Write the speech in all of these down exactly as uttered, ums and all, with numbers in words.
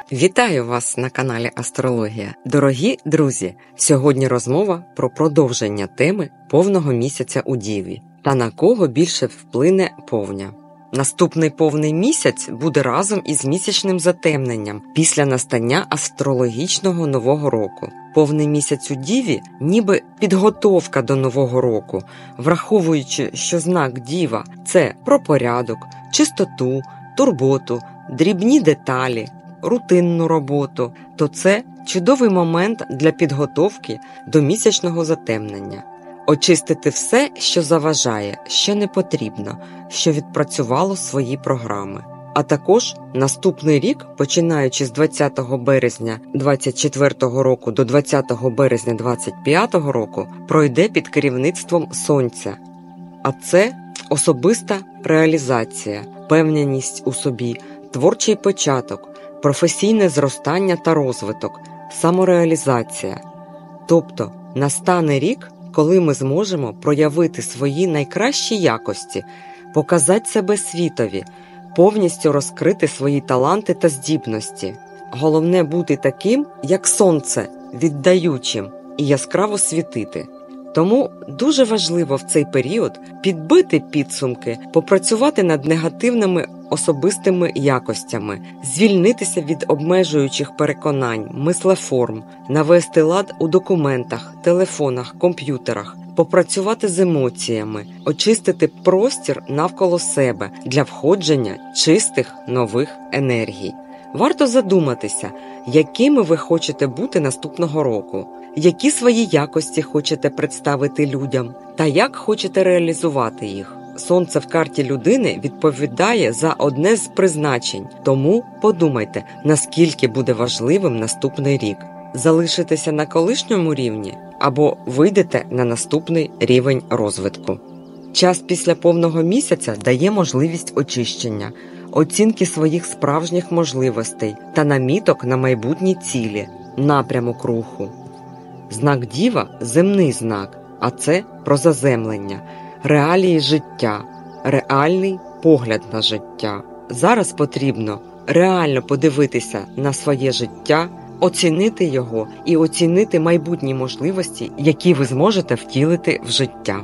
Вітаю вас на каналі Астрологія. Дорогі друзі, сьогодні розмова про продовження теми повного місяця у Діві та на кого більше вплине повня. Наступний повний місяць буде разом із місячним затемненням після настання астрологічного Нового року. Повний місяць у Діві ніби підготовка до Нового року, враховуючи, що знак Діва – це про порядок, чистоту, турботу, дрібні деталі, рутинну роботу, то це чудовий момент для підготовки до місячного затемнення. Очистити все, що заважає, що не потрібно, що відпрацювало свої програми. А також наступний рік, починаючи з двадцятого березня двадцять четвертого року до двадцятого березня двадцять п'ятого року, пройде під керівництвом Сонця. А це особиста реалізація, впевненість у собі, творчий початок, професійне зростання та розвиток, самореалізація. Тобто настане рік, коли ми зможемо проявити свої найкращі якості, показати себе світові, повністю розкрити свої таланти та здібності. Головне бути таким, як сонце, віддаючим і яскраво світити. Тому дуже важливо в цей період підбити підсумки, попрацювати над негативними особистими якостями, звільнитися від обмежуючих переконань, мислеформ, навести лад у документах, телефонах, комп'ютерах, попрацювати з емоціями, очистити простір навколо себе для входження чистих нових енергій. Варто задуматися, якими ви хочете бути наступного року, які свої якості хочете представити людям та як хочете реалізувати їх. Сонце в карті людини відповідає за одне з призначень, тому подумайте, наскільки буде важливим наступний рік. Залишитеся на колишньому рівні або вийдете на наступний рівень розвитку. Час після повного місяця дає можливість очищення, оцінки своїх справжніх можливостей та наміток на майбутні цілі, напрямок руху. Знак Діва – земний знак, а це про заземлення, реалії життя, реальний погляд на життя. Зараз потрібно реально подивитися на своє життя, оцінити його і оцінити майбутні можливості, які ви зможете втілити в життя.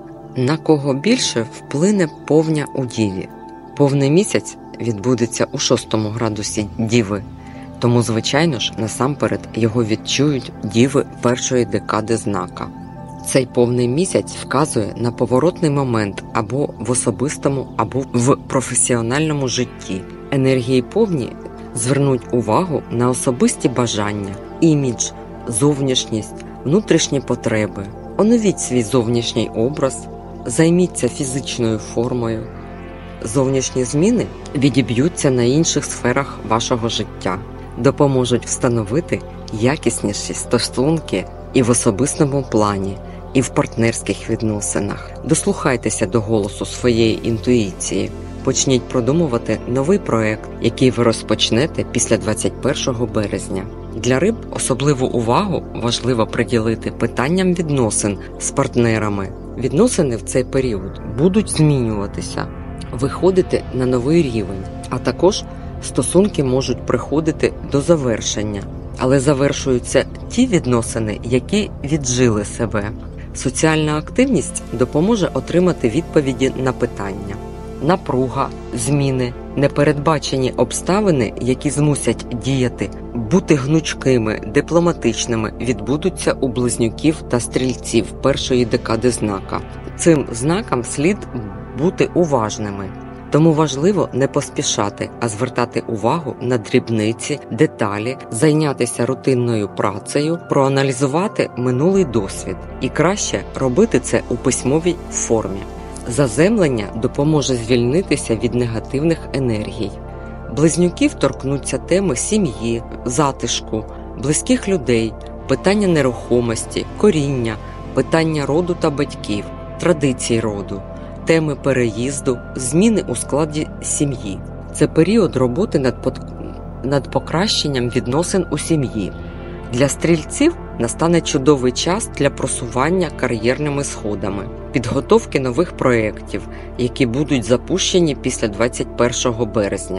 На кого більше вплине повня у Діві? Повний місяць відбудеться у шостому градусі Діви, тому, звичайно ж, насамперед його відчують діви першої декади знака. Цей повний місяць вказує на поворотний момент або в особистому, або в професіональному житті. Енергії повні звернуть увагу на особисті бажання, імідж, зовнішність, внутрішні потреби. Оновіть свій зовнішній образ, займіться фізичною формою. Зовнішні зміни відіб'ються на інших сферах вашого життя, допоможуть встановити якісніші стосунки і в особистому плані, і в партнерських відносинах. Дослухайтеся до голосу своєї інтуїції. Почніть продумувати новий проект, який ви розпочнете після двадцять першого березня. Для риб особливу увагу важливо приділити питанням відносин з партнерами. Відносини в цей період будуть змінюватися, виходити на новий рівень, а також стосунки можуть приходити до завершення, але завершуються ті відносини, які віджили себе. Соціальна активність допоможе отримати відповіді на питання. Напруга, зміни, непередбачені обставини, які змусять діяти, бути гнучкими, дипломатичними, відбудуться у близнюків та стрільців першої декади знака. Цим знакам слід бути уважними. Тому важливо не поспішати, а звертати увагу на дрібниці, деталі, зайнятися рутинною працею, проаналізувати минулий досвід. І краще робити це у письмовій формі. Заземлення допоможе звільнитися від негативних енергій. Близнюків торкнуться теми сім'ї, затишку, близьких людей, питання нерухомості, коріння, питання роду та батьків, традицій роду, теми переїзду, зміни у складі сім'ї. Це період роботи над, под... над покращенням відносин у сім'ї. Для стрільців настане чудовий час для просування кар'єрними сходами, підготовки нових проєктів, які будуть запущені після двадцять першого березня.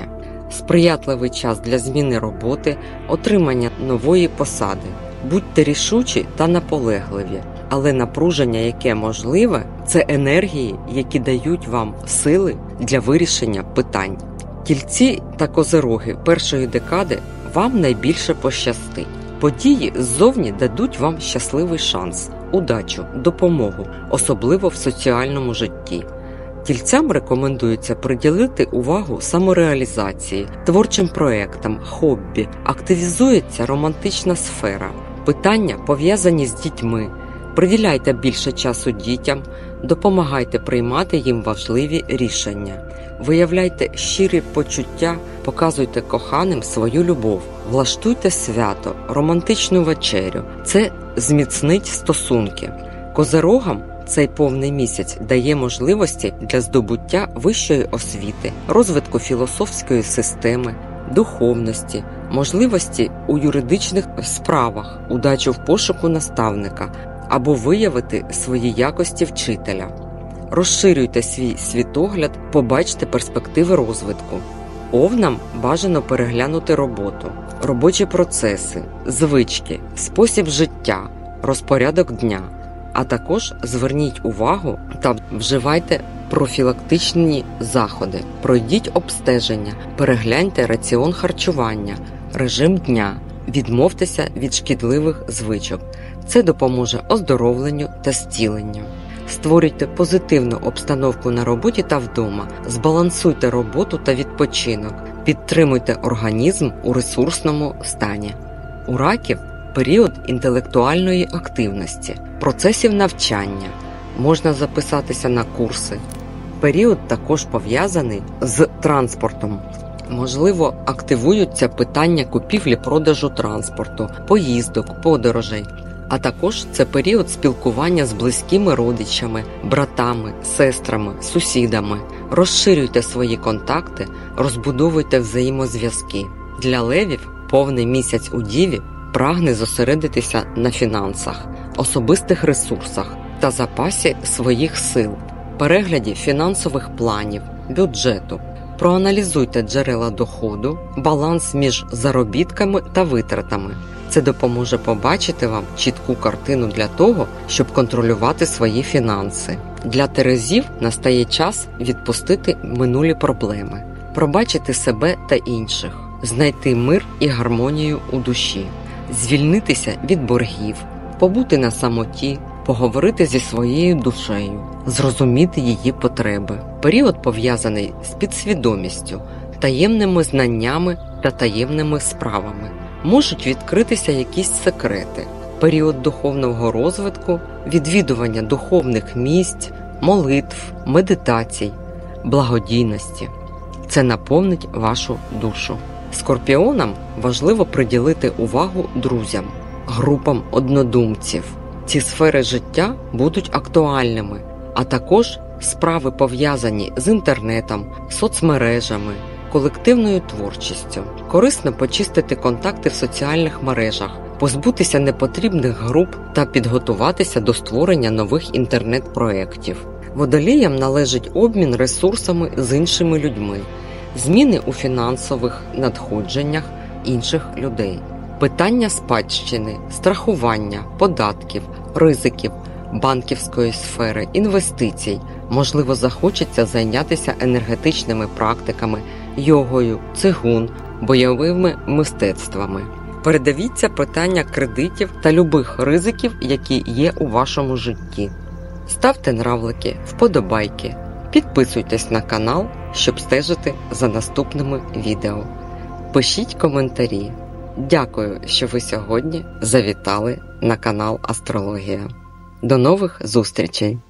сприятливий час для зміни роботи, отримання нової посади. Будьте рішучі та наполегливі, але напруження, яке можливе, це енергії, які дають вам сили для вирішення питань. Тільці та козироги першої декади вам найбільше пощастить. Події ззовні дадуть вам щасливий шанс, удачу, допомогу, особливо в соціальному житті. Тільцям рекомендується приділити увагу самореалізації, творчим проєктам, хобі, активізується романтична сфера. Питання, пов'язані з дітьми. Приділяйте більше часу дітям, допомагайте приймати їм важливі рішення. Виявляйте щирі почуття, показуйте коханим свою любов. Влаштуйте свято, романтичну вечерю. Це зміцнить стосунки. Козирогам цей повний місяць дає можливості для здобуття вищої освіти, розвитку філософської системи, духовності, можливості у юридичних справах, удачу в пошуку наставника або виявити свої якості вчителя. Розширюйте свій світогляд, побачте перспективи розвитку. Овнам бажано переглянути роботу, робочі процеси, звички, спосіб життя, розпорядок дня. А також зверніть увагу та вживайте профілактичні заходи. Пройдіть обстеження, перегляньте раціон харчування, режим дня, відмовтеся від шкідливих звичок. Це допоможе оздоровленню та зціленню. Створюйте позитивну обстановку на роботі та вдома, збалансуйте роботу та відпочинок, підтримуйте організм у ресурсному стані. У раків період інтелектуальної активності, процесів навчання, можна записатися на курси. Період також пов'язаний з транспортом. Можливо, активуються питання купівлі-продажу транспорту, поїздок, подорожей. А також це період спілкування з близькими родичами, братами, сестрами, сусідами. Розширюйте свої контакти, розбудовуйте взаємозв'язки. Для левів повний місяць у Діві прагне зосередитися на фінансах, особистих ресурсах та запасі своїх сил, перегляді фінансових планів, бюджету. Проаналізуйте джерела доходу, баланс між заробітками та витратами. Це допоможе побачити вам чітку картину для того, щоб контролювати свої фінанси. Для терезів настає час відпустити минулі проблеми, пробачити себе та інших, знайти мир і гармонію у душі, звільнитися від боргів, побути на самоті, поговорити зі своєю душею, зрозуміти її потреби. Період пов'язаний з підсвідомістю, таємними знаннями та таємними справами. Можуть відкритися якісь секрети. Період духовного розвитку, відвідування духовних місць, молитв, медитацій, благодійності. Це наповнить вашу душу. Скорпіонам важливо приділити увагу друзям, групам однодумців. Ці сфери життя будуть актуальними, а також справи, пов'язані з інтернетом, соцмережами, колективною творчістю. Корисно почистити контакти в соціальних мережах, позбутися непотрібних груп та підготуватися до створення нових інтернет-проєктів. Водоліям належить обмін ресурсами з іншими людьми, зміни у фінансових надходженнях інших людей. Питання спадщини, страхування, податків, ризиків, банківської сфери, інвестицій. Можливо, захочеться зайнятися енергетичними практиками, йогою, цигун, бойовими мистецтвами. Передивіться питання кредитів та любих ризиків, які є у вашому житті. Ставте нравлики, вподобайки, підписуйтесь на канал, щоб стежити за наступними відео. Пишіть коментарі. Дякую, що ви сьогодні завітали на канал Астрологія. До нових зустрічей!